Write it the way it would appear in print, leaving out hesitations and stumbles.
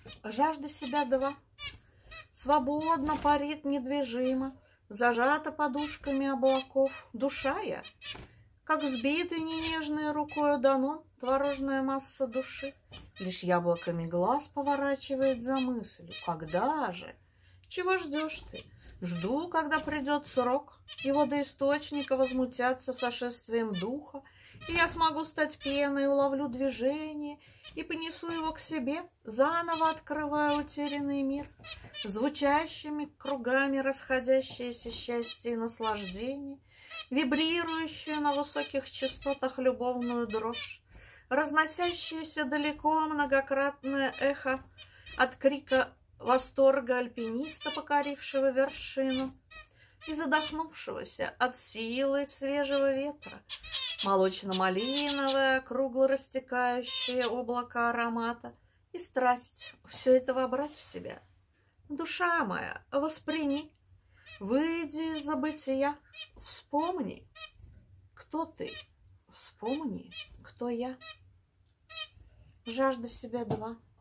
Жажда себя два. Свободно парит недвижимо, зажата подушками облаков. Душа я, как сбитый ненежной рукой Данон, творожная масса души. Лишь яблоками глаз поворачивает за мыслью. Когда же? Чего ждешь ты? Жду, когда придет срок, и водоисточника возмутятся сошествием духа, и я смогу стать пеной, уловлю движение и понесу его к себе, заново открывая утерянный мир, звучащими кругами расходящееся счастье и наслаждение, вибрирующую на высоких частотах любовную дрожь, разносящееся далеко многократное эхо от крика восторга альпиниста, покорившего вершину, и задохнувшегося от силы свежего ветра, молочно-малиновое, кругло растекающее облако аромата, и страсть все это вобрать в себя. Душа моя, восприми, выйди из забытия, вспомни, кто ты, вспомни, кто я. Жажда себя два.